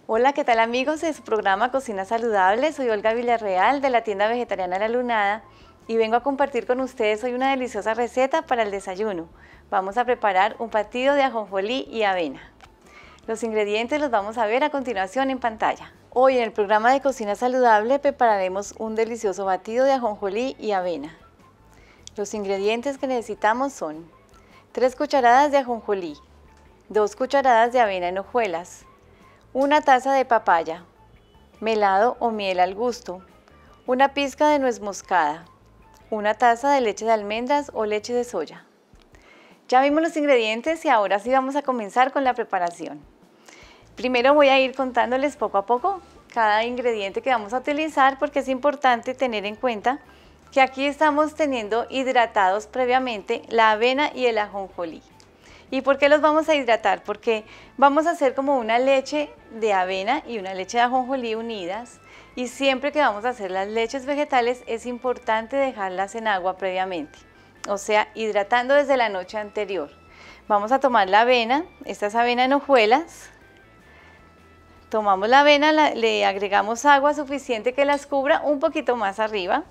Hola, ¿qué tal amigos de su programa Cocina Saludable? Soy Olga Villarreal de la tienda vegetariana La Lunada y vengo a compartir con ustedes hoy una deliciosa receta para el desayuno. Vamos a preparar un batido de ajonjolí y avena. Los ingredientes los vamos a ver a continuación en pantalla. Hoy en el programa de Cocina Saludable prepararemos un delicioso batido de ajonjolí y avena. Los ingredientes que necesitamos son 3 cucharadas de ajonjolí, 2 cucharadas de avena en hojuelas, 1 taza de papaya, melado o miel al gusto, 1 pizca de nuez moscada, 1 taza de leche de almendras o leche de soya. Ya vimos los ingredientes y ahora sí vamos a comenzar con la preparación. Primero voy a ir contándoles poco a poco cada ingrediente que vamos a utilizar porque es importante tener en cuenta que aquí estamos teniendo hidratados previamente la avena y el ajonjolí. ¿Y por qué los vamos a hidratar? Porque vamos a hacer como una leche de avena y una leche de ajonjolí unidas y siempre que vamos a hacer las leches vegetales es importante dejarlas en agua previamente, o sea, hidratando desde la noche anterior. Vamos a tomar la avena, esta es avena en hojuelas, tomamos la avena, le agregamos agua suficiente que las cubra un poquito más arriba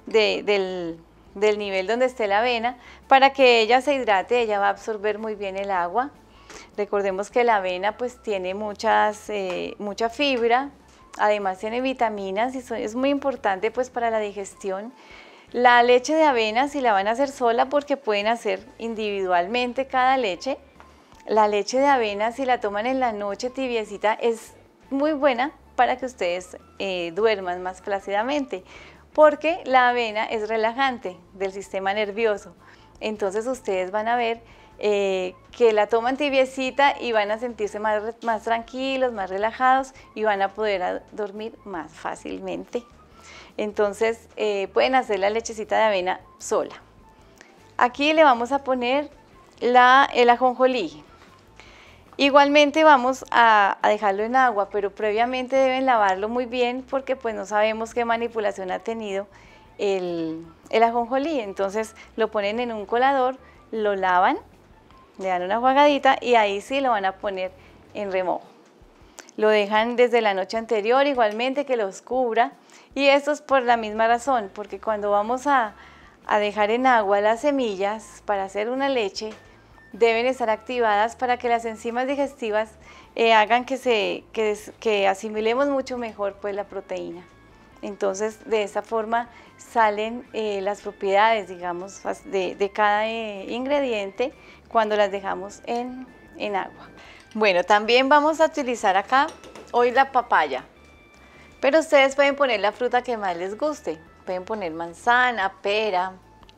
del nivel donde esté la avena para que ella se hidrate, ella va a absorber muy bien el agua. Recordemos que la avena pues tiene mucha fibra, además tiene vitaminas y es muy importante pues para la digestión. La leche de avena si la van a hacer sola porque pueden hacer individualmente cada leche. La leche de avena si la toman en la noche tibiecita es muy buena para que ustedes duerman más plácidamente, porque la avena es relajante del sistema nervioso. Entonces ustedes van a ver que la toman tibiecita y van a sentirse más tranquilos, más relajados y van a poder dormir más fácilmente. Entonces pueden hacer la lechecita de avena sola. Aquí le vamos a poner el ajonjolí. Igualmente vamos a dejarlo en agua, pero previamente deben lavarlo muy bien porque pues no sabemos qué manipulación ha tenido el ajonjolí. Entonces lo ponen en un colador, lo lavan, le dan una jugadita y ahí sí lo van a poner en remojo. Lo dejan desde la noche anterior igualmente que los cubra y esto es por la misma razón, porque cuando vamos a dejar en agua las semillas para hacer una leche, deben estar activadas para que las enzimas digestivas hagan que asimilemos mucho mejor pues la proteína. Entonces de esta forma salen las propiedades, digamos, de cada ingrediente cuando las dejamos en agua. Bueno, también vamos a utilizar acá hoy la papaya, pero ustedes pueden poner la fruta que más les guste, pueden poner manzana, pera.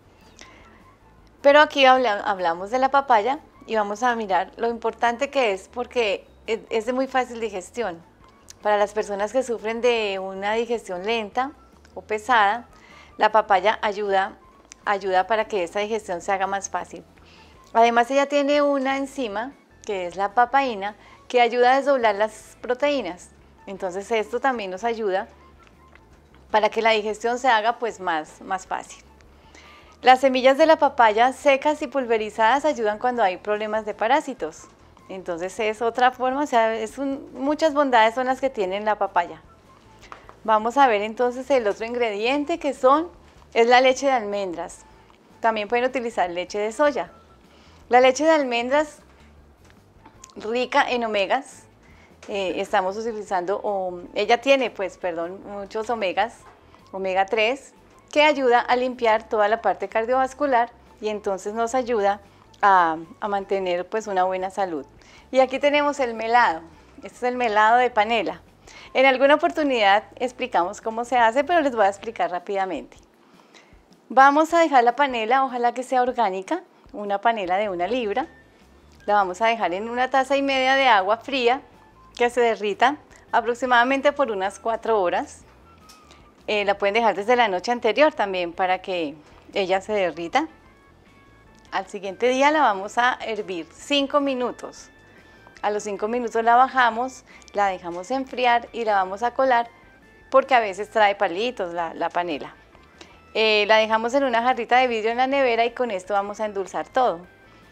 Pero aquí hablamos de la papaya y vamos a mirar lo importante que es porque es de muy fácil digestión. Para las personas que sufren de una digestión lenta o pesada, la papaya ayuda para que esta digestión se haga más fácil. Además ella tiene una enzima que es la papaína que ayuda a desdoblar las proteínas. Entonces esto también nos ayuda para que la digestión se haga pues más fácil. Las semillas de la papaya secas y pulverizadas ayudan cuando hay problemas de parásitos. Entonces es otra forma, o sea, muchas bondades son las que tiene la papaya. Vamos a ver entonces el otro ingrediente que es la leche de almendras. También pueden utilizar leche de soya. La leche de almendras rica en omegas, estamos utilizando, ella tiene muchos omegas, omega 3, que ayuda a limpiar toda la parte cardiovascular y entonces nos ayuda a mantener pues una buena salud. Y aquí tenemos el melado, este es el melado de panela. En alguna oportunidad explicamos cómo se hace, pero les voy a explicar rápidamente. Vamos a dejar la panela, ojalá que sea orgánica, una panela de 1 libra. La vamos a dejar en 1,5 tazas de agua fría que se derrita aproximadamente por unas 4 horas. La pueden dejar desde la noche anterior también para que ella se derrita. Al siguiente día la vamos a hervir 5 minutos. A los 5 minutos la bajamos, la dejamos enfriar y la vamos a colar porque a veces trae palitos la panela. La dejamos en una jarrita de vidrio en la nevera y con esto vamos a endulzar todo.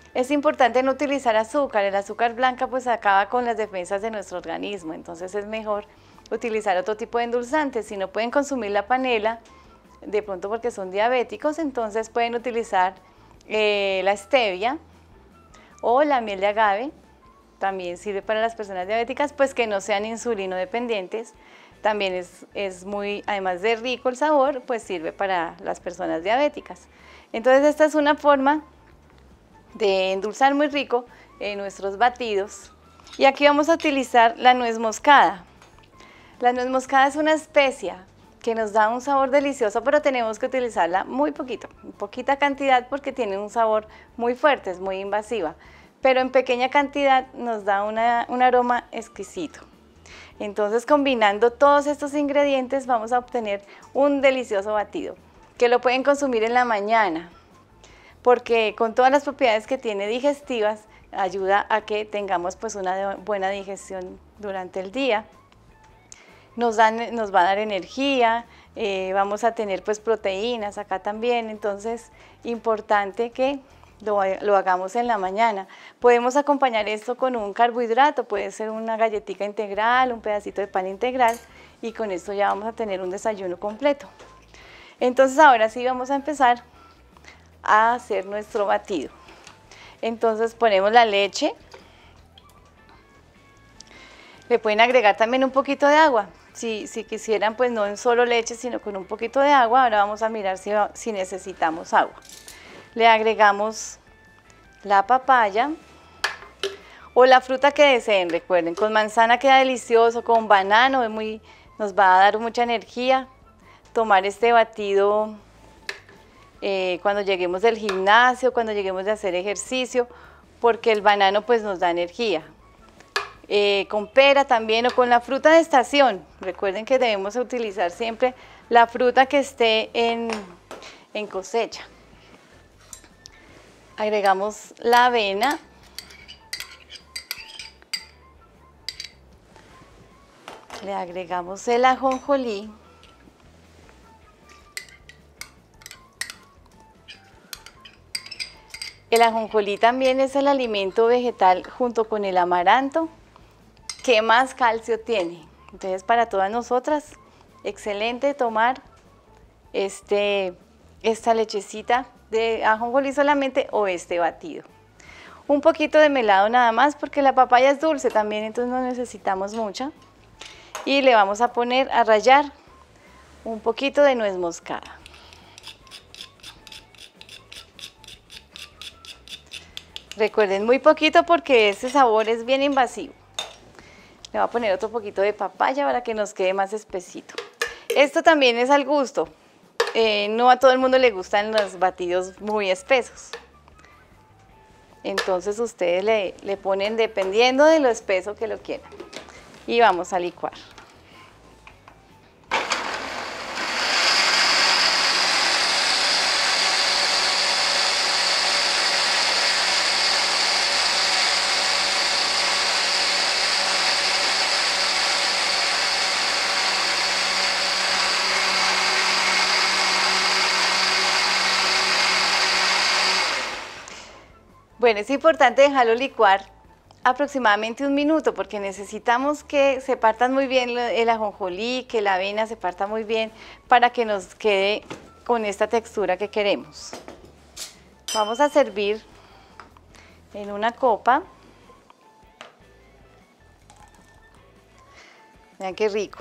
Es importante no utilizar azúcar, el azúcar blanca pues acaba con las defensas de nuestro organismo, entonces es mejor utilizar otro tipo de endulzantes. Si no pueden consumir la panela, de pronto porque son diabéticos, entonces pueden utilizar la stevia o la miel de agave, también sirve para las personas diabéticas, pues que no sean insulino dependientes. También es muy, además de rico el sabor, pues sirve para las personas diabéticas. Entonces esta es una forma de endulzar muy rico nuestros batidos. Y aquí vamos a utilizar la nuez moscada. La nuez moscada es una especia que nos da un sabor delicioso, pero tenemos que utilizarla muy poquito, en poquita cantidad porque tiene un sabor muy fuerte, es muy invasiva. Pero en pequeña cantidad nos da un aroma exquisito. Entonces, combinando todos estos ingredientes vamos a obtener un delicioso batido, que lo pueden consumir en la mañana, porque con todas las propiedades que tiene digestivas, ayuda a que tengamos pues una buena digestión durante el día. Nos va a dar energía, vamos a tener pues proteínas acá también, entonces importante que lo hagamos en la mañana. Podemos acompañar esto con un carbohidrato, puede ser una galletita integral, un pedacito de pan integral, y con esto ya vamos a tener un desayuno completo. Entonces ahora sí vamos a empezar a hacer nuestro batido. Entonces ponemos la leche, le pueden agregar también un poquito de agua. Si quisieran, pues no en solo leche, sino con un poquito de agua. Ahora vamos a mirar si necesitamos agua. Le agregamos la papaya o la fruta que deseen, recuerden, con manzana queda delicioso, con banano nos va a dar mucha energía. Tomar este batido cuando lleguemos del gimnasio, cuando lleguemos de hacer ejercicio, porque el banano pues nos da energía. Con pera también o con la fruta de estación. Recuerden que debemos utilizar siempre la fruta que esté en cosecha. Agregamos la avena, le agregamos el ajonjolí, el ajonjolí también es el alimento vegetal junto con el amaranto que más calcio tiene. Entonces para todas nosotras, excelente tomar esta lechecita de ajonjolí solamente o este batido. Un poquito de melado nada más porque la papaya es dulce también, entonces no necesitamos mucha. Y le vamos a poner a rallar un poquito de nuez moscada. Recuerden, muy poquito porque ese sabor es bien invasivo. Le voy a poner otro poquito de papaya para que nos quede más espesito. Esto también es al gusto. No a todo el mundo le gustan los batidos muy espesos. Entonces ustedes le ponen dependiendo de lo espeso que lo quieran. Y vamos a licuar. Bueno, es importante dejarlo licuar aproximadamente 1 minuto porque necesitamos que se partan muy bien el ajonjolí, que la avena se parta muy bien para que nos quede con esta textura que queremos. Vamos a servir en una copa. Vean qué rico.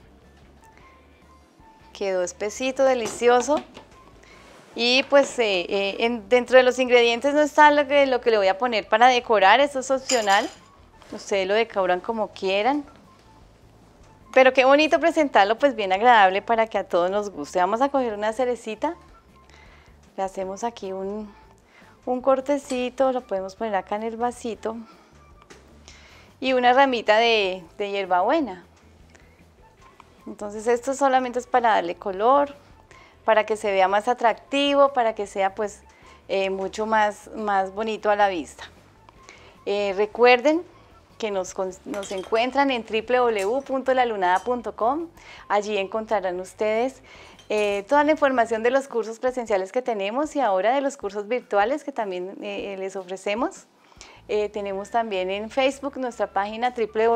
Quedó espesito, delicioso. Y pues dentro de los ingredientes no está lo que le voy a poner para decorar, eso es opcional. Ustedes lo decoran como quieran. Pero qué bonito presentarlo, pues bien agradable para que a todos nos guste. Vamos a coger una cerecita. Le hacemos aquí un cortecito, lo podemos poner acá en el vasito. Y una ramita de hierbabuena. Entonces esto solamente es para darle color, para que se vea más atractivo, para que sea pues mucho más bonito a la vista. Recuerden que nos encuentran en www.lalunada.com, allí encontrarán ustedes toda la información de los cursos presenciales que tenemos y ahora de los cursos virtuales que también les ofrecemos. Tenemos también en Facebook nuestra página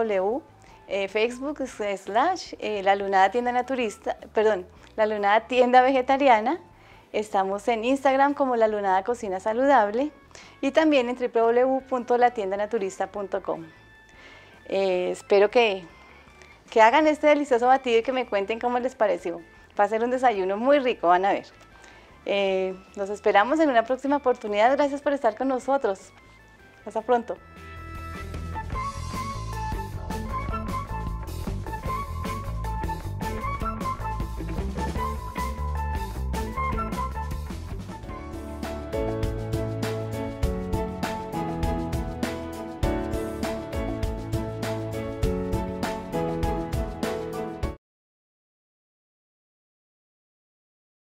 Facebook/La Lunada Tienda Naturista, perdón, La Lunada Tienda Vegetariana. Estamos en Instagram como La Lunada Cocina Saludable y también en www.latiendanaturista.com. Espero que hagan este delicioso batido y que me cuenten cómo les pareció. Va a ser un desayuno muy rico, van a ver. Los esperamos en una próxima oportunidad. Gracias por estar con nosotros. Hasta pronto.